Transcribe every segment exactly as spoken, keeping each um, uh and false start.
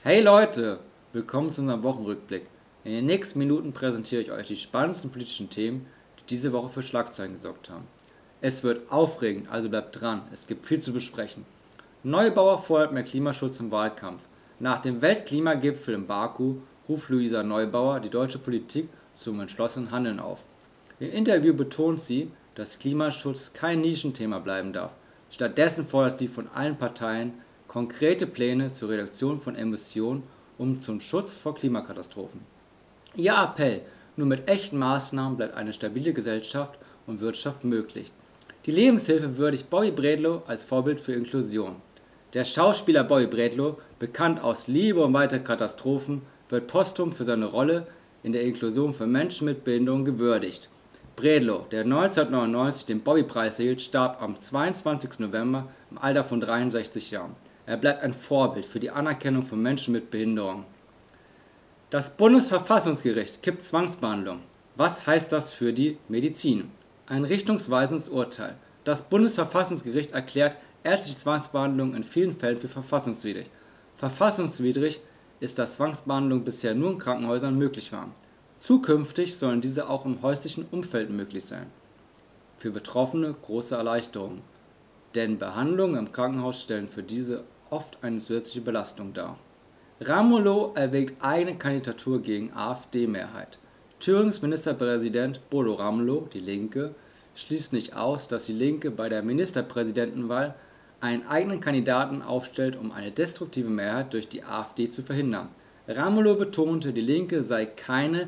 Hey Leute, willkommen zu unserem Wochenrückblick. In den nächsten Minuten präsentiere ich euch die spannendsten politischen Themen, die diese Woche für Schlagzeilen gesorgt haben. Es wird aufregend, also bleibt dran, es gibt viel zu besprechen. Neubauer fordert mehr Klimaschutz im Wahlkampf. Nach dem Weltklimagipfel in Baku ruft Luisa Neubauer die deutsche Politik zum entschlossenen Handeln auf. Im Interview betont sie, dass Klimaschutz kein Nischenthema bleiben darf. Stattdessen fordert sie von allen Parteien konkrete Pläne zur Reduktion von Emissionen und zum Schutz vor Klimakatastrophen. Ihr Appell: Nur mit echten Maßnahmen bleibt eine stabile Gesellschaft und Wirtschaft möglich. Die Lebenshilfe würdigt Bobby Bredlow als Vorbild für Inklusion. Der Schauspieler Bobby Bredlow, bekannt aus Liebe und weitere Katastrophen, wird posthum für seine Rolle in der Inklusion für Menschen mit Behinderung gewürdigt. Bredlow, der neunzehnhundertneunundneunzig den Bobby-Preis erhielt, starb am zweiundzwanzigsten November im Alter von dreiundsechzig Jahren. Er bleibt ein Vorbild für die Anerkennung von Menschen mit Behinderung. Das Bundesverfassungsgericht kippt Zwangsbehandlung. Was heißt das für die Medizin? Ein richtungsweisendes Urteil. Das Bundesverfassungsgericht erklärt ärztliche Zwangsbehandlung in vielen Fällen für verfassungswidrig. Verfassungswidrig ist, dass Zwangsbehandlung bisher nur in Krankenhäusern möglich war. Zukünftig sollen diese auch im häuslichen Umfeld möglich sein. Für Betroffene große Erleichterung, denn Behandlungen im Krankenhaus stellen für diese oft eine zusätzliche Belastung dar. Ramelow erwägt eigene Kandidatur gegen AfD-Mehrheit. Thürings Ministerpräsident Bodo Ramelow, die Linke, schließt nicht aus, dass die Linke bei der Ministerpräsidentenwahl einen eigenen Kandidaten aufstellt, um eine destruktive Mehrheit durch die AfD zu verhindern. Ramelow betonte, die Linke sei keine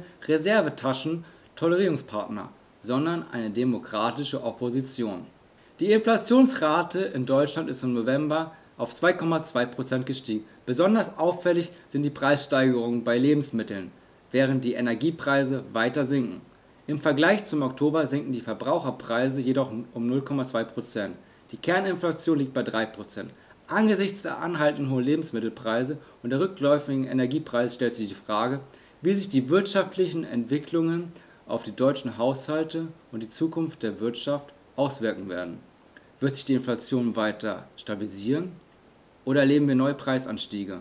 Reservetaschen-Tolerierungspartner, sondern eine demokratische Opposition. Die Inflationsrate in Deutschland ist im November auf zwei Komma zwei Prozent gestiegen. Besonders auffällig sind die Preissteigerungen bei Lebensmitteln, während die Energiepreise weiter sinken. Im Vergleich zum Oktober sinken die Verbraucherpreise jedoch um null Komma zwei Prozent. Die Kerninflation liegt bei drei Prozent. Angesichts der anhaltenden hohen Lebensmittelpreise und der rückläufigen Energiepreise stellt sich die Frage, wie sich die wirtschaftlichen Entwicklungen auf die deutschen Haushalte und die Zukunft der Wirtschaft auswirken werden. Wird sich die Inflation weiter stabilisieren oder erleben wir neue Preisanstiege?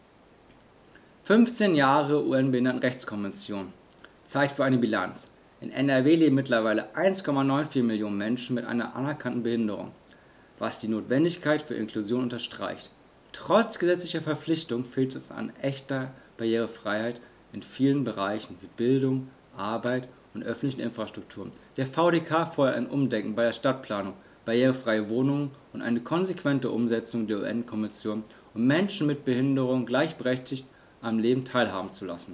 fünfzehn Jahre U N-Behindertenrechtskonvention. Zeit für eine Bilanz. In N R W leben mittlerweile eins Komma vierundneunzig Millionen Menschen mit einer anerkannten Behinderung, was die Notwendigkeit für Inklusion unterstreicht. Trotz gesetzlicher Verpflichtung fehlt es an echter Barrierefreiheit in vielen Bereichen wie Bildung, Arbeit und öffentlichen Infrastrukturen. Der V D K fordert ein Umdenken bei der Stadtplanung, barrierefreie Wohnungen und eine konsequente Umsetzung der U N-Konvention, um Menschen mit Behinderung gleichberechtigt am Leben teilhaben zu lassen.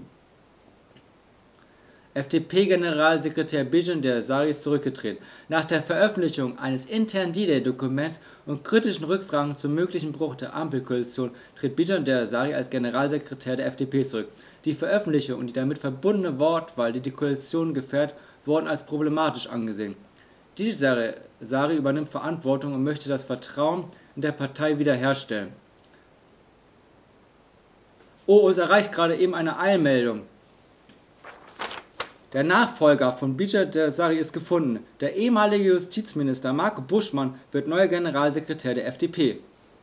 F D P-Generalsekretär Bijan der-Sari ist zurückgetreten. Nach der Veröffentlichung eines internen D-Day-Dokuments und kritischen Rückfragen zum möglichen Bruch der Ampelkoalition tritt Bijan der-Sari als Generalsekretär der F D P zurück. Die Veröffentlichung und die damit verbundene Wortwahl, die die Koalition gefährdet, wurden als problematisch angesehen. Der-Sari übernimmt Verantwortung und möchte das Vertrauen in der Partei wiederherstellen. Oh, uns erreicht gerade eben eine Eilmeldung. Der Nachfolger von Bijan der-Sari ist gefunden. Der ehemalige Justizminister Marco Buschmann wird neuer Generalsekretär der F D P.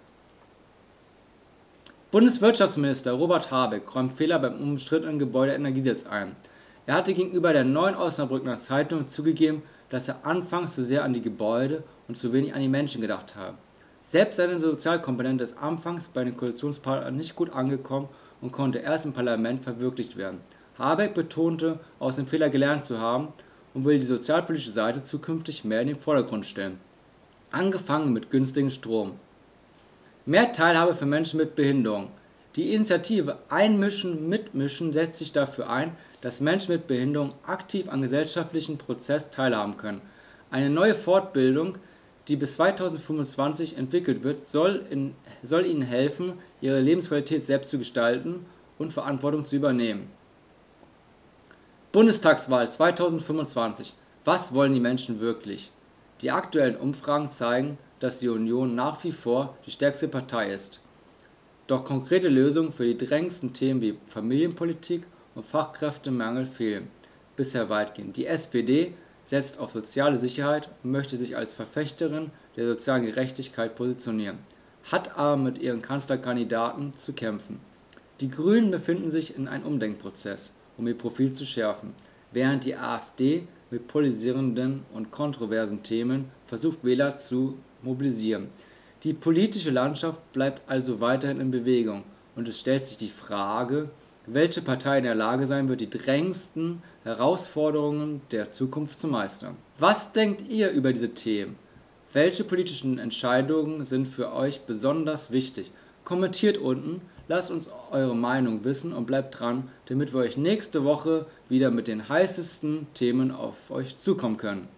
Bundeswirtschaftsminister Robert Habeck räumt Fehler beim umstrittenen Gebäudeenergiegesetz ein. Er hatte gegenüber der Neuen Osnabrücker Zeitung zugegeben, dass er anfangs zu sehr an die Gebäude und zu wenig an die Menschen gedacht habe. Selbst seine Sozialkomponente ist anfangs bei den Koalitionspartnern nicht gut angekommen und konnte erst im Parlament verwirklicht werden. Habeck betonte, aus dem Fehler gelernt zu haben und will die sozialpolitische Seite zukünftig mehr in den Vordergrund stellen. Angefangen mit günstigem Strom. Mehr Teilhabe für Menschen mit Behinderung. Die Initiative Einmischen, Mitmischen setzt sich dafür ein, dass Menschen mit Behinderung aktiv am gesellschaftlichen Prozess teilhaben können. Eine neue Fortbildung, die bis zweitausendfünfundzwanzig entwickelt wird, soll, in, soll ihnen helfen, ihre Lebensqualität selbst zu gestalten und Verantwortung zu übernehmen. Bundestagswahl zweitausendfünfundzwanzig. Was wollen die Menschen wirklich? Die aktuellen Umfragen zeigen, dass die Union nach wie vor die stärkste Partei ist. Doch konkrete Lösungen für die drängendsten Themen wie Familienpolitik und Fachkräftemangel fehlen bisher weitgehend. Die S P D setzt auf soziale Sicherheit und möchte sich als Verfechterin der sozialen Gerechtigkeit positionieren, hat aber mit ihren Kanzlerkandidaten zu kämpfen. Die Grünen befinden sich in einem Umdenkprozess, um ihr Profil zu schärfen, während die AfD mit polarisierenden und kontroversen Themen versucht, Wähler zu mobilisieren. Die politische Landschaft bleibt also weiterhin in Bewegung und es stellt sich die Frage, welche Partei in der Lage sein wird, die drängendsten Herausforderungen der Zukunft zu meistern. Was denkt ihr über diese Themen? Welche politischen Entscheidungen sind für euch besonders wichtig? Kommentiert unten, lasst uns eure Meinung wissen und bleibt dran, damit wir euch nächste Woche wieder mit den heißesten Themen auf euch zukommen können.